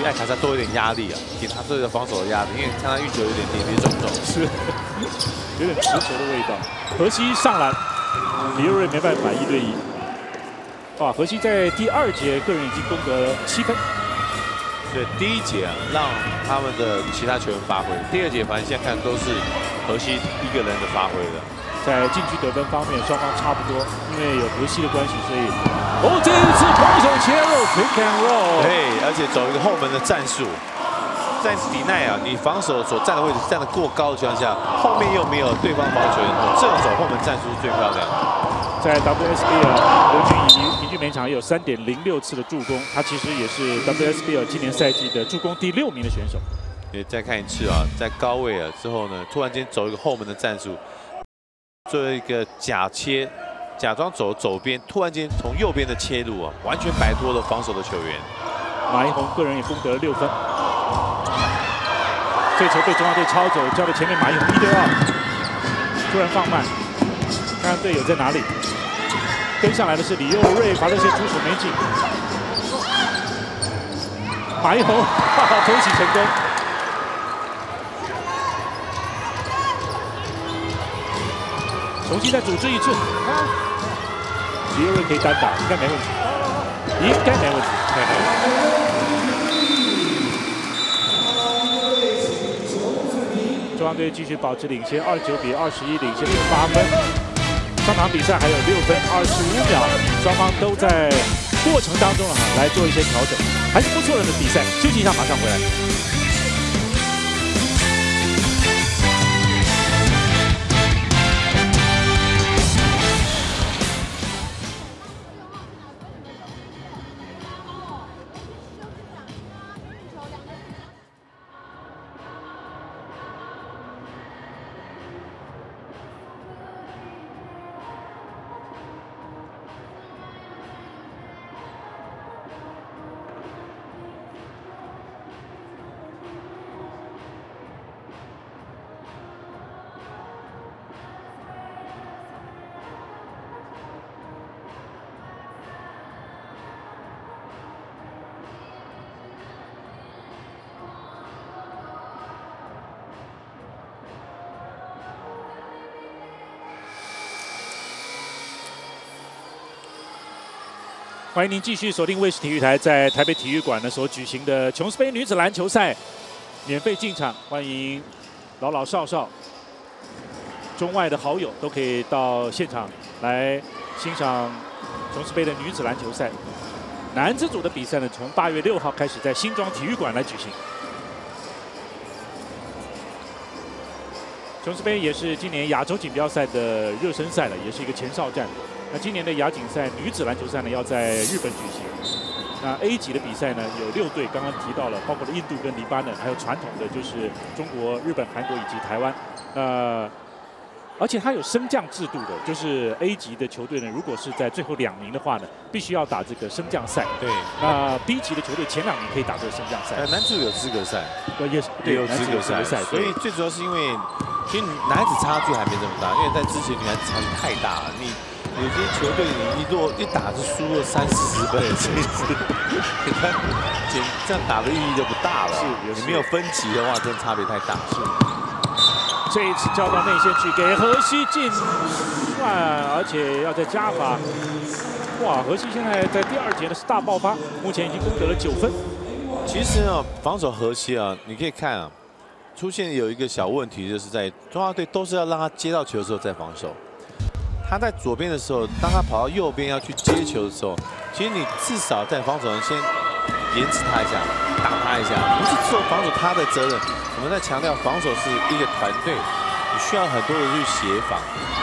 艾卡莎多一点压力啊，给他这个防守的压力，因为看他运球有点跌跌撞撞， 是有点持球的味道。荷西上篮，李佑瑞没办法1对1。哇，荷西在第2节个人已经攻得7分。 对，第1节啊，让他们的其他球员发挥；第2节，反正现在看都是荷西一个人的发挥了。 在禁区得分方面，双方差不多，因为有荷西的关系，所以这一次空手切入 ，pick and roll， 对，而且走一个后门的战术。在比奈啊，你防守所站的位置站得过高的情况下，后面又没有对方防守球员，这种走后门战术是最漂亮的。 在 WSBL 刘俊怡平均每场也有3.06次的助攻，他其实也是 WSBL 今年赛季的助攻第6名的选手。 也再看一次啊，在高位啊之后呢，突然间走一个后门的战术，做一个假切，假装走左边，突然间从右边的切入啊，完全摆脱了防守的球员。 马一红个人也攻得了6分。这球被中华队抄走，交给前面马一红1对2，突然放慢，看看队友在哪里。跟上来的是李佑瑞，罚热线出手没进。马一红偷袭成功。重新再组织一次，李佑瑞可以单打，应该没问题，应该没问题。中华队继续保持领先，29比21，领先8分。上场比赛还有6分25秒，双方都在过程当中来做一些调整，还是不错的比赛。休息一下，马上回来。欢迎您继续锁定卫视体育台，在台北体育馆呢所举行的琼斯杯女子篮球赛，免费进场，欢迎老老少少、中外的好友都可以到现场来欣赏琼斯杯的女子篮球赛。男子组的比赛呢，从8月6号开始在新庄体育馆来举行。琼斯杯也是今年亚洲锦标赛的热身赛了，也是一个前哨战。那今年的亚锦赛女子篮球赛呢，要在日本举行。那 A 级的比赛呢，有6队，刚刚提到了，包括了印度跟黎巴嫩，还有传统的就是中国、日本、韩国以及台湾。而且它有升降制度的，就是 A 级的球队呢，如果是在最后2名的话呢，必须要打这个升降赛。 对。 那 B 级的球队前2名可以打这个升降赛。 男子有资格赛， 也是对， 有资格赛。所以最主要是因为，其实男子差距还没这么大，因为在之前女孩子差距太大了。有些球队你如果一打就输了30-40分，其实这样打的意义就不大了。是，你没有分歧的话，真的差别太大。是。 这一次交到内线去给荷西进算，而且要再加罚。哇，荷西现在在第2节的是大爆发，目前已经攻得了9分。 其实啊，防守荷西啊，你可以看啊，出现有一个小问题，就是在中华队都是要让他接到球的时候再防守。他在左边的时候，当他跑到右边要去接球的时候，其实你至少在防守上先延迟他一下，打他一下，不是只有防守他的责任。我们在强调防守是一个团队，你需要很多人去协防。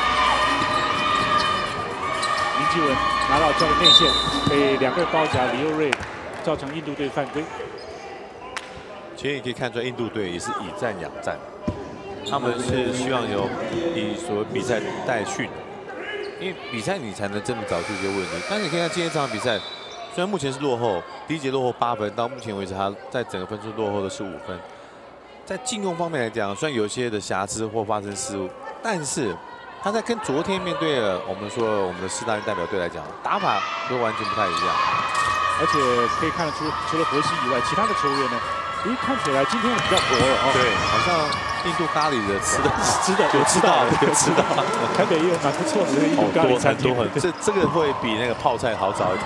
林基文拿到交给内线，被2个人包夹，李佑瑞造成印度队犯规。 其实你可以看出来，印度队也是以战养战，他们是希望有以所谓比赛代训。因为比赛你才能真的找出一些问题。但是你可以看今天这场比赛，虽然目前是落后，第1节落后8分，到目前为止他在整个分数落后的是5分。在进攻方面来讲，虽然有些的瑕疵或发生失误，但是他在跟昨天面对了我们的世大运代表队来讲，打法都完全不太一样。 而且可以看得出，除了荷西以外，其他的球员呢，看起来今天比较活了哦。 对，好像印度咖喱的吃的有吃到。台北也有蛮不错的印度咖喱餐厅。 这个会比那个泡菜好找一点。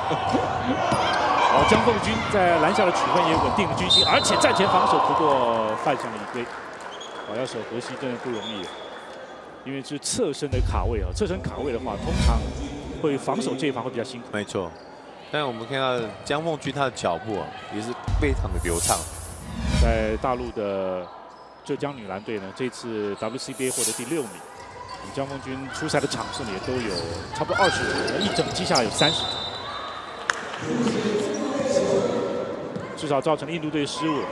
好，江凤军在篮下的取分也稳定了军心，而且战前防守，不过犯上了一堆。好，要守荷西真的不容易，因为是侧身的卡位啊。侧身卡位的话，通常会防守这一方会比较辛苦。 没错。 但我们看到江凤军他的脚步啊，也是非常的流畅。 在大陆的浙江女篮队呢，这次 WCBA 获得第6名。江凤军出赛的场数呢，也都有差不多20场，一整季下来有30场，至少造成了印度队失误。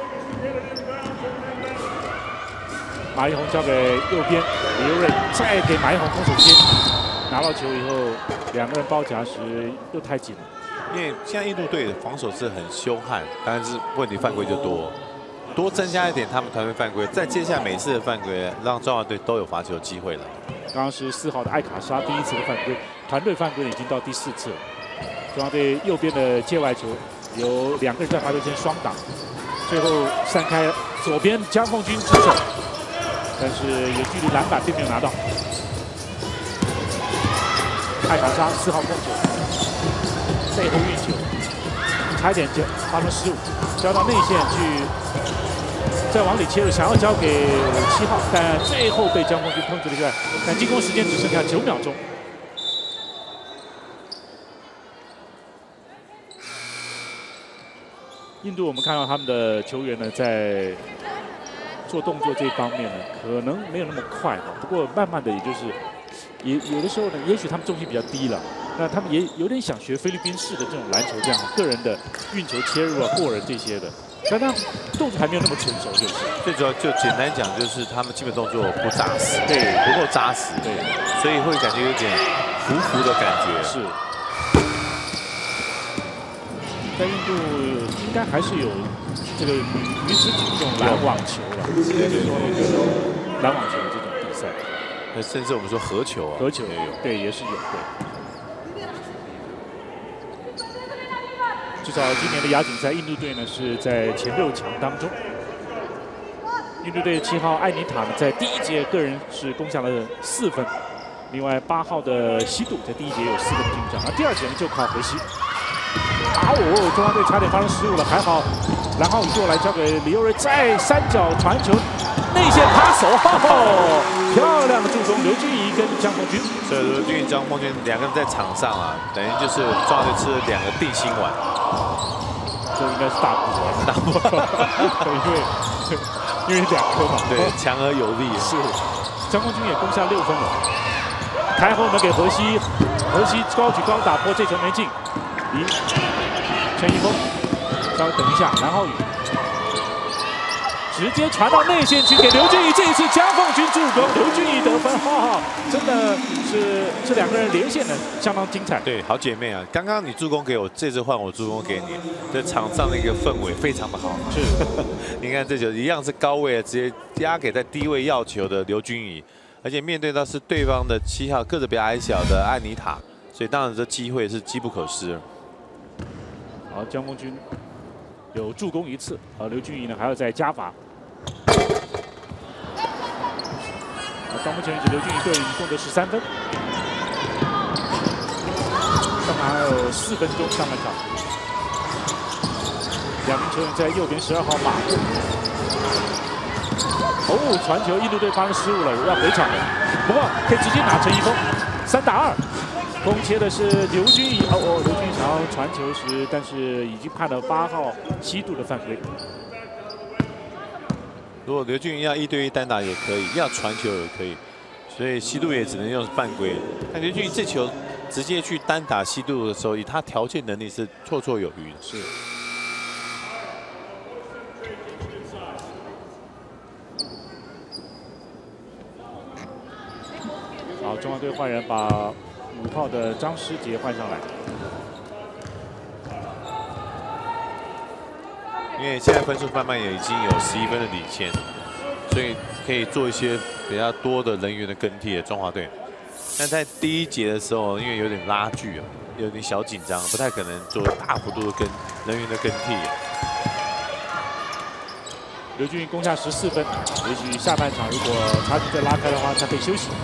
马一红交给右边李优瑞，再给马一红空手接，拿到球以后，两个人包夹时又太紧了。 因为现在印度队的防守是很凶悍，但是问题犯规就多增加一点他们团队犯规，再接下每次的犯规，让中华队都有罚球机会了。 刚刚是4号的艾卡莎第1次的犯规，团队犯规已经到第4次了。中华队右边的界外球有2个人在罚球线双挡，最后散开左边江凤军出手，但是有距离篮板并没有拿到。艾卡莎4号控球。 背后运球，差一点就发生失误，交到内线去，再往里切入，想要交给7号，但最后被江凤军碰出了一个，但进攻时间只剩下9秒钟。印度我们看到他们的球员呢，在做动作这一方面呢，可能没有那么快哈，不过慢慢的也就是，有的时候呢，也许他们重心比较低了。 那他们也有点想学菲律宾式的这种篮球，这样个人的运球切入啊、过人这些的，但他动作还没有那么成熟，就是。最主要就简单讲，就是他们基本动作不扎实，对，不够扎实，对，所以会感觉有点浮的感觉。是。在印度应该还是有这个女子举这种篮网球了，就是说篮网球的这种比赛。 那甚至我们说合球啊，合球也有，对，也是有，对。 至少今年的亚锦赛，印度队呢是在前6强当中。印度队7号艾尼塔呢，在第1节个人是攻下了4分，另外8号的西杜在第1节有4分的进账，而第2节呢就靠荷西。中华队差点发生失误了，还好蓝浩宇过来交给李优瑞，再3角传球，内线卡手，漂亮的助攻，刘俊怡跟江凤军。所以刘俊怡、江凤军2个人在场上啊，等于就是中华队吃了2个定心丸。 这应该是大补，因为2颗嘛，对，强而有力。是，江凤军也攻下6分了。开后门给荷西，荷西高举高打破，这球没进。陈一峰，稍微等一下，蓝浩宇直接传到内线去给刘俊怡，这一次江凤军助攻，刘俊怡得分，真的是这2个人连线的相当精彩。对，好姐妹啊！刚刚你助攻给我，这次换我助攻给你，这场上的一个氛围非常的好。是，你看这球一样是高位，直接压给在低位要球的刘俊怡，而且面对到是对方的7号个子比较矮小的艾尼塔，所以当然这机会是机不可失。好，江凤军有助攻1次，刘俊怡呢还要再加罚。 到目前为止，刘俊怡个人一共得13分。上半还有4分钟上半场。2名球员在右边12号马布。传球，印度队发生失误了，要回场了。不过可以直接拿陈一峰，3打2。攻切的是刘俊怡，刘俊怡想要传球时，但是已经判了8号西杜的犯规。 如果刘俊怡要1对1单打也可以，要传球也可以，所以西杜也只能用犯规。但刘俊怡这球直接去单打西杜的时候，以他条件能力是绰绰有余的。是。好，中华队换人把5号的张诗杰换上来。 因为现在分数慢慢也已经有11分的领先，所以可以做一些比较多的人员的更替的中华队。但在第1节的时候，因为有点拉锯啊， 有点小紧张，不太可能做大幅度的人员的更替。 刘俊攻下14分，也许下半场如果差距再拉开的话，他可以休息。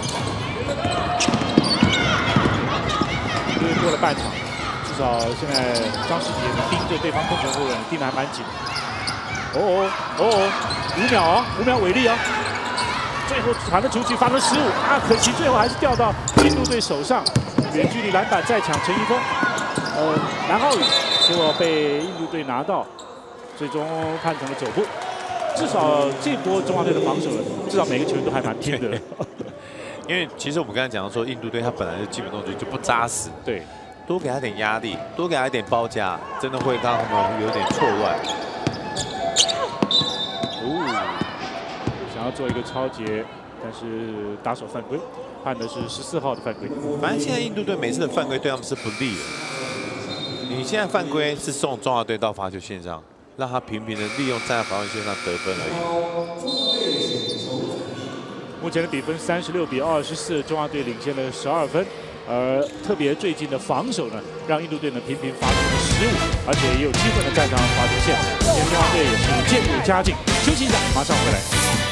因为过了半场，至少现在张世杰盯着对方控球后卫盯得还蛮紧。5秒啊，5秒违例啊！最后传了出去，发生失误啊，可惜最后还是掉到印度队手上。远距离篮板再抢陈一峰，南浩宇结果被印度队拿到，最终判成了9步。至少这波中华队的防守，至少每个球员都还蛮拼的。 因为其实我们刚才讲到说，印度队他本来就基本动作就不扎实， 对， 多给他点压力，多给他一点包夹，真的会让他们有点错乱。 想要做一个超截，但是打手犯规，判的是14号的犯规。 反正现在印度队每次的犯规对他们是不利的。你现在犯规是送中华队到罚球线上，让他频频的利用站在罚球线上得分而已。 目前的比分36比24，中华队领先了12分。而特别最近的防守呢，让印度队呢频频发生了失误，而且也有机会呢站上罚球线。今天中华队也是渐入佳境。休息一下，马上回来。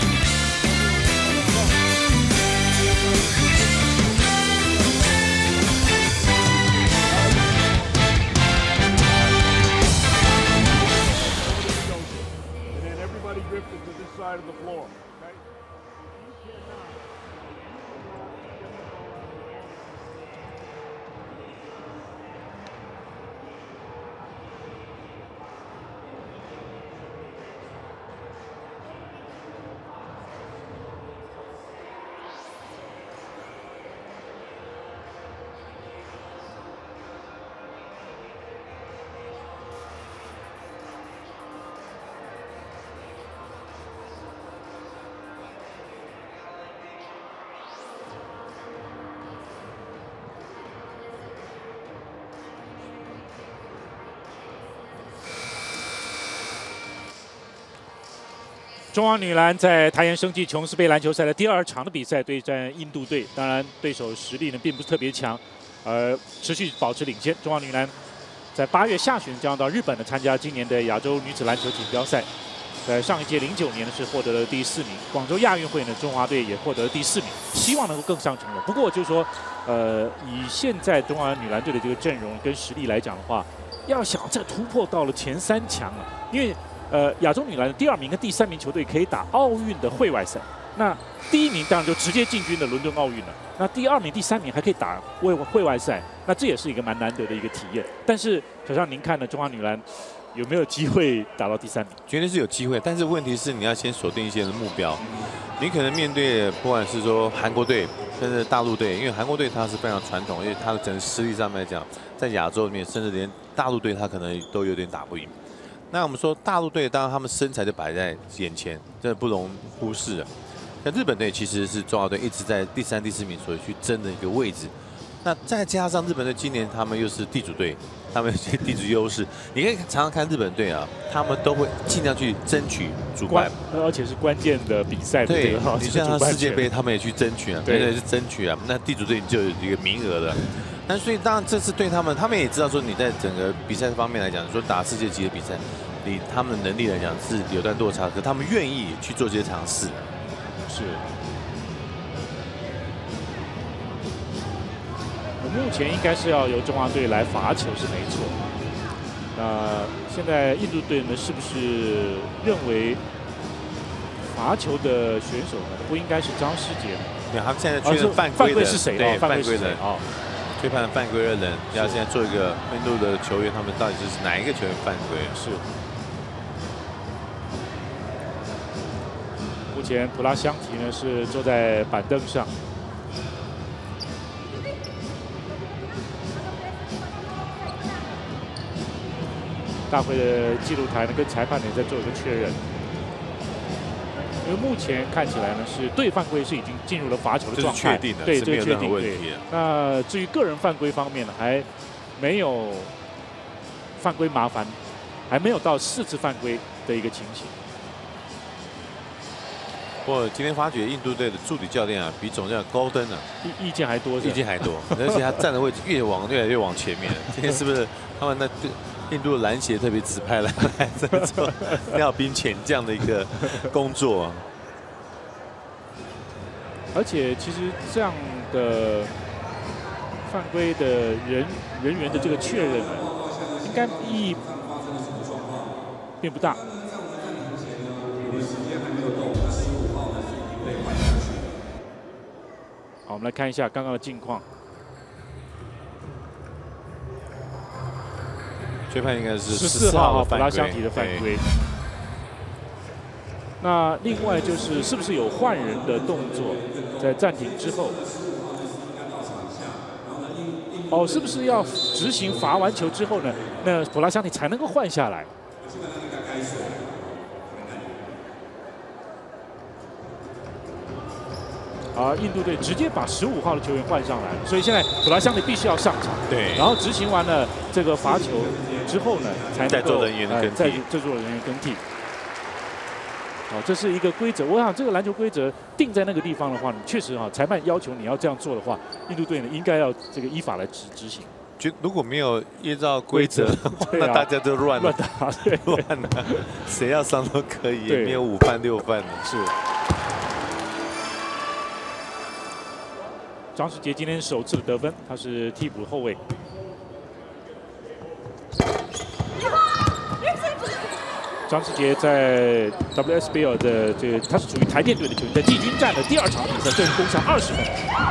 中华女篮在台盐生技琼斯杯篮球赛的第2场的比赛对战印度队，当然对手实力呢并不是特别强，持续保持领先。中华女篮在8月下旬将到日本呢参加今年的亚洲女子篮球锦标赛，在上一届09年呢是获得了第4名，广州亚运会呢中华队也获得了第4名，希望能够更上层楼。不过就是说，以现在中华女篮队的这个阵容跟实力来讲的话，要想再突破到了前3强啊，因为亚洲女篮的第2名跟第3名球队可以打奥运的会外赛，那第1名当然就直接进军了伦敦奥运了。那第2名、第3名还可以打会外赛，那这也是一个蛮难得的一个体验。但是小象，您看呢？中华女篮有没有机会打到第3名？ 绝对是有机会，但是问题是你要先锁定一些的目标。你可能面对不管是说韩国队，甚至大陆队，因为韩国队它是非常传统，因为它的整个实力上面来讲，在亚洲里面，甚至连大陆队它可能都有点打不赢。那我们说大陆队，当然他们身材就摆在眼前，这不容忽视。那日本队其实是中华队一直在第3、第4名所去争的一个位置。那再加上日本队今年他们又是地主队，他们有些地主优势，你可以常常看日本队啊，他们都会尽量去争取主办， 而且是关键的比赛。 对，你像世界杯，他们也去争取啊，对，是争取啊。那地主队就有一个名额了。那所以当然这次对他们也知道说你在整个比赛方面来讲，说打世界级的比赛，以他们的能力来讲是有段落差，可他们愿意去做这些尝试。 是。目前应该是要由中华队来罚球是没错。那现在印度队呢，是不是认为罚球的选手呢不应该是张世杰？ 对，他们现在确认犯规是谁？ 对，犯规人哦。 推判犯规的人，要现在做一个印度的球员，他们到底是哪一个球员犯规？ 是。目前普拉香缇呢是坐在板凳上。大会的记录台呢跟裁判呢在做一个确认。因为目前看起来呢是对犯规是已经进入了罚球的状态，对，这是确定。对，那至于个人犯规方面呢，还没有犯规麻烦，还没有到4次犯规的一个情形。 不过今天发觉印度队的助理教练啊，比总教练高登啊意见还多， 意见还多，而且他站的位置越来越往前面。今天是不是他们那印度的篮协特别指派来这么做调兵遣将的一个工作啊？ 而且其实这样的犯规的人员的这个确认，应该意义并不大。好，我们来看一下刚刚的近况。 吹判应该是 14号普拉犯香缇的犯规。那另外就是是不是有换人的动作，在暂停之后？哦，是不是要执行罚完球之后呢？那普拉香缇才能够换下来？而印度队直接把15号的球员换上来，所以现在普拉香缇必须要上场。 对。 然后执行完了这个罚球之后呢，才能够再做人员的更替。 再做人员更替。哦，这是一个规则。我想这个篮球规则定在那个地方的话，确实啊，裁判要求你要这样做的话，印度队呢应该要这个依法来执行。 就如果没有依照规则，那大家都乱打， 乱打，谁要上都可以，也没有5犯6犯的。 是。张世杰今天首次的得分，他是替补后卫。张世杰在 WSBL 的这个，他是属于台电队的球员，在季军战的第2场比赛，个人攻下20分。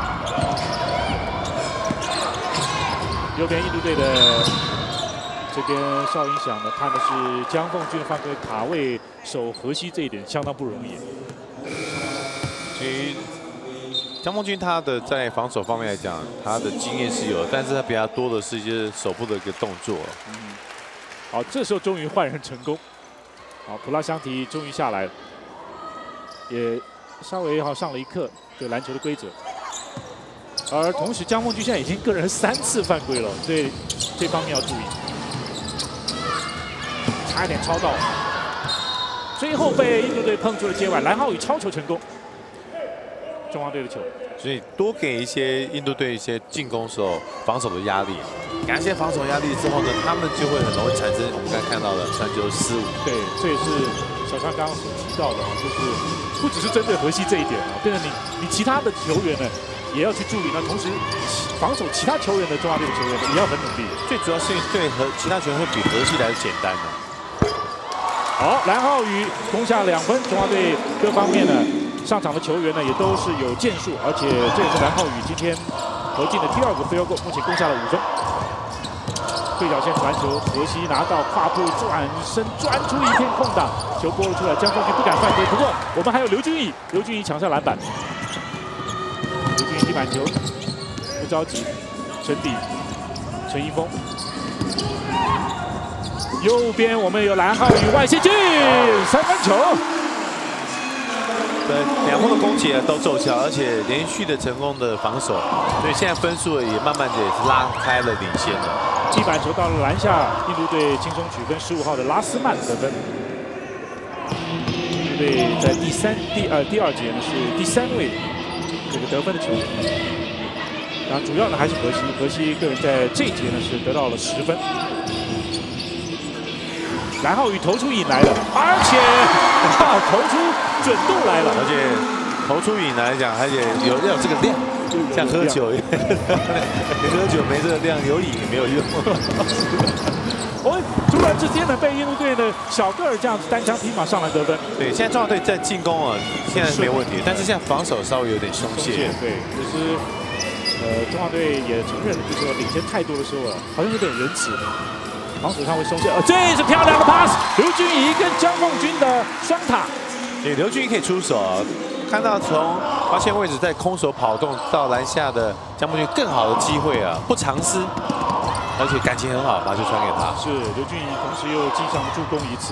右边印度队的这边哨音响呢，看的是江凤军犯规卡位守河西这一点相当不容易。 其实江凤军他的在防守方面来讲，他的经验是有，但是他比较多的是一些手部的一个动作。 好，这时候终于换人成功。好，普拉香缇终于下来了，也稍微上了一课对篮球的规则。而同时，江凤军现在已经个人3次犯规了，所以这方面要注意。差一点超到，最后被印度队碰出了界外，蓝浩宇超球成功。中华队的球， 所以多给一些印度队一些进攻时候防守的压力，给一些防守压力之后呢，他们就会很容易产生我们刚才看到的传球失误。 对，这也是小康刚刚所提到的，就是不只是针对河西这一点啊，变成你其他的球员呢也要去注意，那同时防守其他球员的中华队的球员也要很努力。 最主要是对其他球员会比河西来的简单的。 好，蓝浩宇攻下2分，中华队各方面呢。上场的球员呢也都是有建树，而且这也是蓝浩宇今天投进的第2个field goal，目前攻下了5分。对角线传球，河西拿到跨步转身钻出一片空档，球拨了出来，江凤军不敢犯规。不过我们还有刘俊毅，刘俊毅抢下篮板，刘俊毅地板球不着急，陈底陈一峰。右边我们有蓝浩宇外线进3分球。 对，2波的攻击都奏效，而且连续的成功的防守，所以现在分数也慢慢的也是拉开了领先的。 地板球到了篮下，印度队轻松取分，15号的拉斯曼得分。印度队在第二节呢是第3位这个得分的球员。然后主要呢还是河西个人在这一节呢是得到了10分。蓝浩宇投出引来了，而且投出准度来了， 而且投出引来讲，而且要有这个量，像喝酒一样，你喝酒没这个量，有瘾也没有用。 哦，突然之间呢，被印度队的小个儿这样子单枪匹马上来得分。 对，现在中华队在进攻啊，现在没有问题，但是现在防守稍微有点松懈。 对，就是中华队也承认了，就是说领先太多的时候啊，好像有点仁慈。防守上会松懈，这是漂亮的 pass， 刘俊怡跟江凤军的双塔。 对，刘俊怡可以出手，看到从发线位置在空手跑动到篮下的江凤军更好的机会啊，不藏私，而且感情很好，把球传给他。 是刘俊怡，同时又记上助攻1次。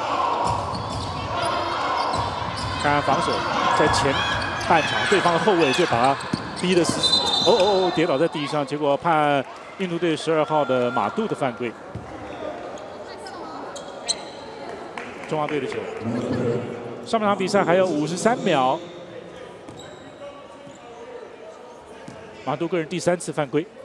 看看防守，在前半场对方的后卫就把他逼得死死，跌倒在地上，结果判印度队12号的马杜的犯规。中华队的球， 上半场比赛还有53秒，马杜个人第3次犯规。